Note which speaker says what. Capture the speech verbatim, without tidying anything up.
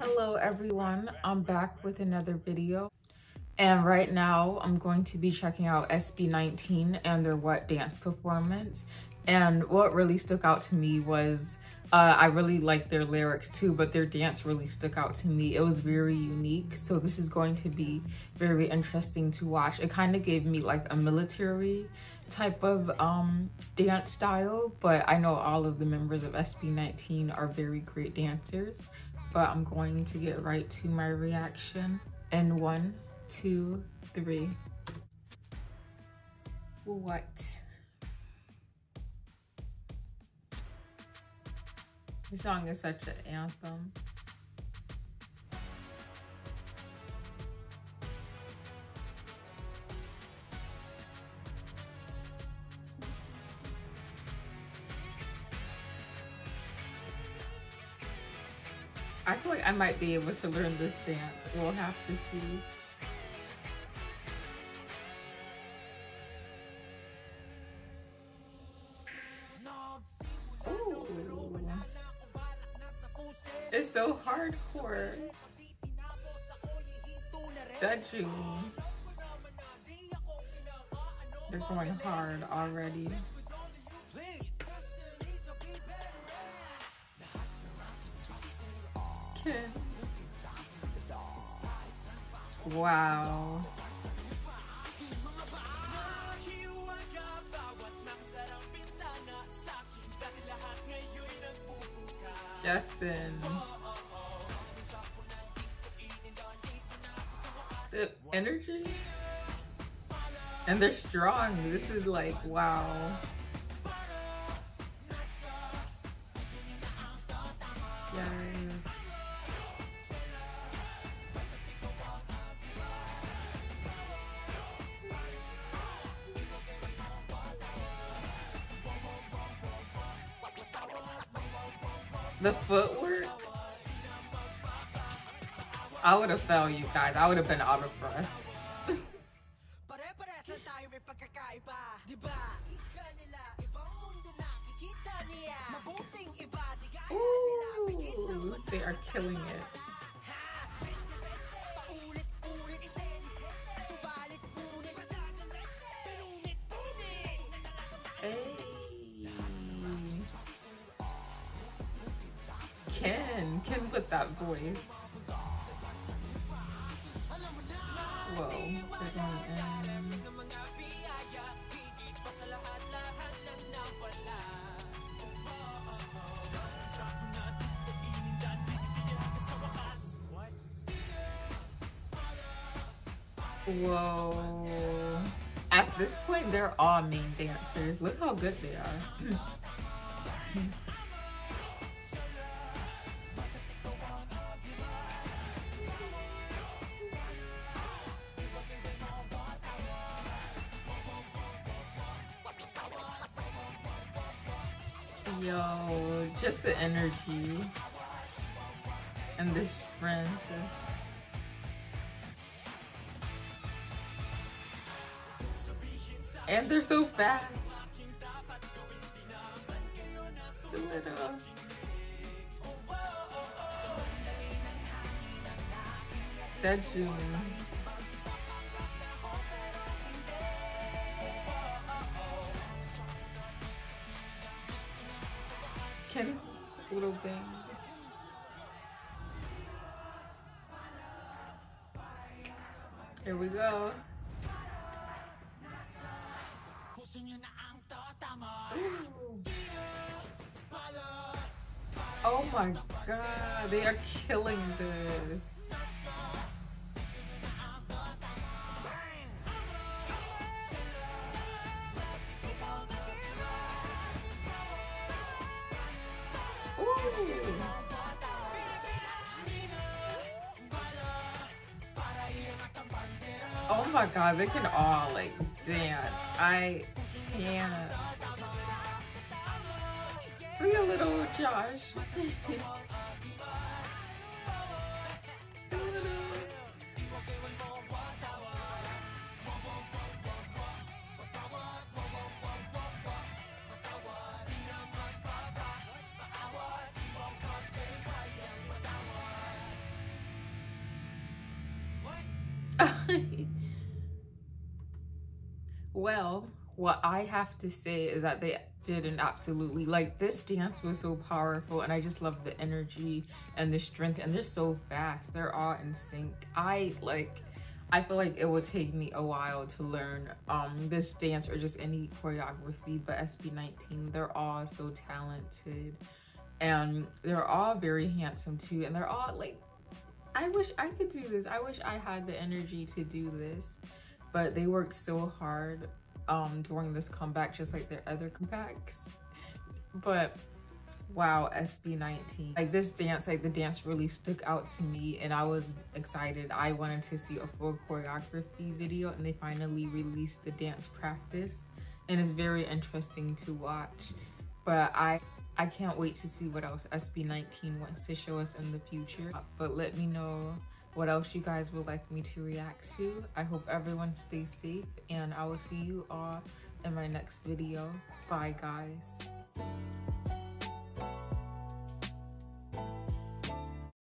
Speaker 1: Hello everyone, I'm back with another video, and right now I'm going to be checking out S B nineteen and their What dance performance. And what really stuck out to me was uh, I really like their lyrics too, but their dance really stuck out to me. It was very unique, so this is going to be very interesting to watch. It kind of gave me like a military type of um, dance style, but I know all of the members of S B nineteen are very great dancers. But I'm going to get right to my reaction in one, two, three. What? This song is such an anthem. I feel like I might be able to learn this dance. We'll have to see. Ooh. It's so hardcore. Sejong. They're going hard already. Wow. Justin. The energy. And they're strong. This is like, wow. Yes. The footwork, I would have fell, you guys. I would have been out of breath. Ooh, they are killing it. Hey. Ken, Ken with that voice. Whoa, they're going in. Whoa. At this point, they're all main dancers. Look how good they are. Yo, just the energy and the strength. And they're so fast. Sejong. Ken's little bang. Here we go. Ooh. Oh my god, they are killing this. Oh my god, they can all like dance. I can't. Look at little Josh. Well, what I have to say is that they did an absolutely, like, this dance was so powerful, and I just love the energy and the strength, and they're so fast. They're all in sync. I like, I feel like it would take me a while to learn um this dance or just any choreography, but S B nineteen, they're all so talented, and they're all very handsome too, and they're all like, I wish I could do this. I wish I had the energy to do this, but they worked so hard um during this comeback, just like their other comebacks. But wow, S B nineteen, like this dance, like the dance really stuck out to me, and I was excited. I wanted to see a full choreography video, and they finally released the dance practice, and it's very interesting to watch. But I I can't wait to see what else S B nineteen wants to show us in the future. But let me know what else you guys would like me to react to. I hope everyone stays safe, and I will see you all in my next video. Bye, guys.